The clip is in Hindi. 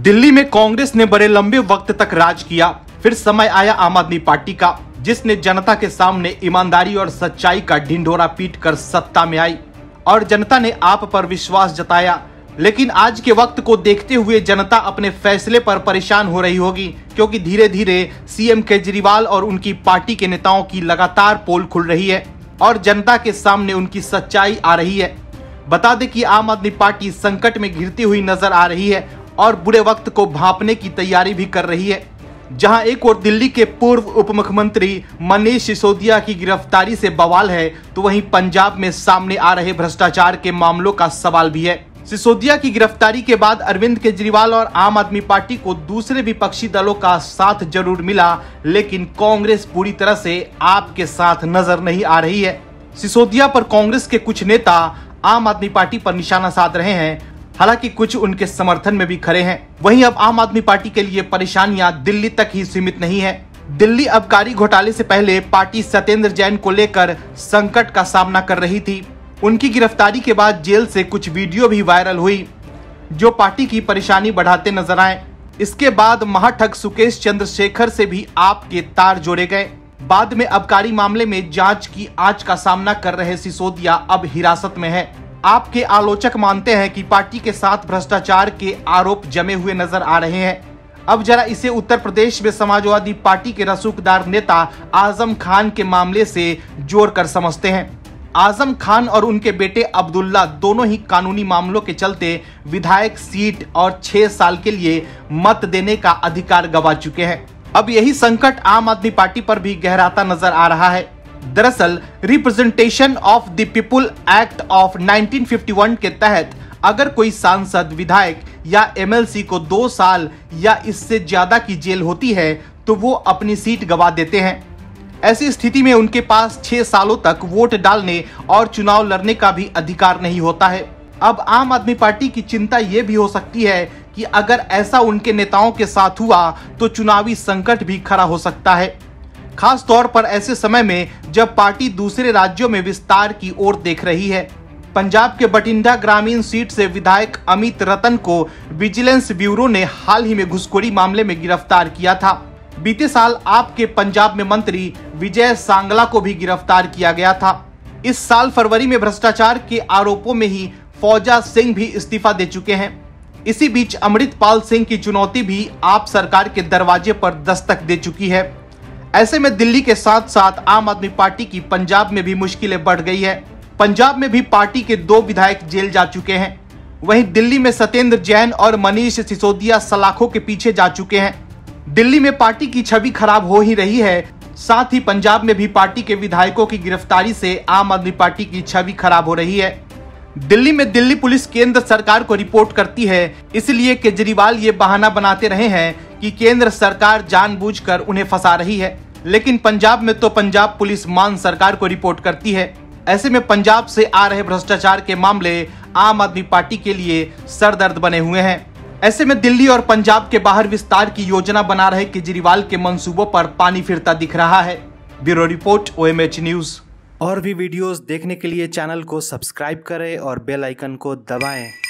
दिल्ली में कांग्रेस ने बड़े लंबे वक्त तक राज किया, फिर समय आया आम आदमी पार्टी का, जिसने जनता के सामने ईमानदारी और सच्चाई का ढिंढोरा पीटकर सत्ता में आई और जनता ने आप पर विश्वास जताया। लेकिन आज के वक्त को देखते हुए जनता अपने फैसले पर परेशान हो रही होगी, क्योंकि धीरे धीरे सीएम केजरीवाल और उनकी पार्टी के नेताओं की लगातार पोल खुल रही है और जनता के सामने उनकी सच्चाई आ रही है। बता दें कि आम आदमी पार्टी संकट में घिरती हुई नजर आ रही है और बुरे वक्त को भांपने की तैयारी भी कर रही है। जहां एक और दिल्ली के पूर्व उप मुख्यमंत्री मनीष सिसोदिया की गिरफ्तारी से बवाल है, तो वहीं पंजाब में सामने आ रहे भ्रष्टाचार के मामलों का सवाल भी है। सिसोदिया की गिरफ्तारी के बाद अरविंद केजरीवाल और आम आदमी पार्टी को दूसरे विपक्षी दलों का साथ जरूर मिला, लेकिन कांग्रेस पूरी तरह से आपके साथ नजर नहीं आ रही है। सिसोदिया पर कांग्रेस के कुछ नेता आम आदमी पार्टी पर निशाना साध रहे हैं, हालांकि कुछ उनके समर्थन में भी खड़े हैं। वहीं अब आम आदमी पार्टी के लिए परेशानियां दिल्ली तक ही सीमित नहीं है। दिल्ली आबकारी घोटाले से पहले पार्टी सत्येंद्र जैन को लेकर संकट का सामना कर रही थी। उनकी गिरफ्तारी के बाद जेल से कुछ वीडियो भी वायरल हुई, जो पार्टी की परेशानी बढ़ाते नजर आए। इसके बाद महाठग सुकेश चंद्रशेखर से भी आपके तार जोड़े गए। बाद में आबकारी मामले में जांच की आंच का सामना कर रहे सिसोदिया अब हिरासत में है। आपके आलोचक मानते हैं कि पार्टी के साथ भ्रष्टाचार के आरोप जमे हुए नजर आ रहे हैं। अब जरा इसे उत्तर प्रदेश में समाजवादी पार्टी के रसूखदार नेता आजम खान के मामले से जोड़कर समझते हैं। आजम खान और उनके बेटे अब्दुल्ला दोनों ही कानूनी मामलों के चलते विधायक सीट और 6 साल के लिए मत देने का अधिकार गंवा चुके हैं। अब यही संकट आम आदमी पार्टी पर भी गहराता नजर आ रहा है। दरअसल representation of the people act of 1951 के तहत अगर कोई सांसद, विधायक या एमएलसी को 2 साल या इससे ज्यादा की जेल होती है, तो वो अपनी सीट गंवा देते हैं। ऐसी स्थिति में उनके पास 6 सालों तक वोट डालने और चुनाव लड़ने का भी अधिकार नहीं होता है। अब आम आदमी पार्टी की चिंता ये भी हो सकती है कि अगर ऐसा उनके नेताओं के साथ हुआ तो चुनावी संकट भी खड़ा हो सकता है, खास तौर पर ऐसे समय में जब पार्टी दूसरे राज्यों में विस्तार की ओर देख रही है। पंजाब के बठिंडा ग्रामीण सीट से विधायक अमित रतन को विजिलेंस ब्यूरो ने हाल ही में घुसखोरी मामले में गिरफ्तार किया था। बीते साल आपके पंजाब में मंत्री विजय सांगला को भी गिरफ्तार किया गया था। इस साल फरवरी में भ्रष्टाचार के आरोपों में ही फौजा सिंह भी इस्तीफा दे चुके हैं। इसी बीच अमृतपाल सिंह की चुनौती भी आप सरकार के दरवाजे पर दस्तक दे चुकी है। ऐसे में दिल्ली के साथ साथ आम आदमी पार्टी की पंजाब में भी मुश्किलें बढ़ गई है। पंजाब में भी पार्टी के 2 विधायक जेल जा चुके हैं। वहीं दिल्ली में सत्येंद्र जैन और मनीष सिसोदिया सलाखों के पीछे जा चुके हैं। दिल्ली में पार्टी की छवि खराब हो ही रही है, साथ ही पंजाब में भी पार्टी के विधायकों की गिरफ्तारी से आम आदमी पार्टी की छवि खराब हो रही है। दिल्ली में दिल्ली पुलिस केंद्र सरकार को रिपोर्ट करती है, इसलिए केजरीवाल ये बहाना बनाते रहे हैं कि केंद्र सरकार जानबूझकर उन्हें फंसा रही है। लेकिन पंजाब में तो पंजाब पुलिस मान सरकार को रिपोर्ट करती है। ऐसे में पंजाब से आ रहे भ्रष्टाचार के मामले आम आदमी पार्टी के लिए सरदर्द बने हुए हैं। ऐसे में दिल्ली और पंजाब के बाहर विस्तार की योजना बना रहे केजरीवाल के मंसूबों पर पानी फिरता दिख रहा है। Bureau report, OMH news. और भी वीडियोस देखने के लिए चैनल को सब्सक्राइब करें और बेल आइकन को दबाएं।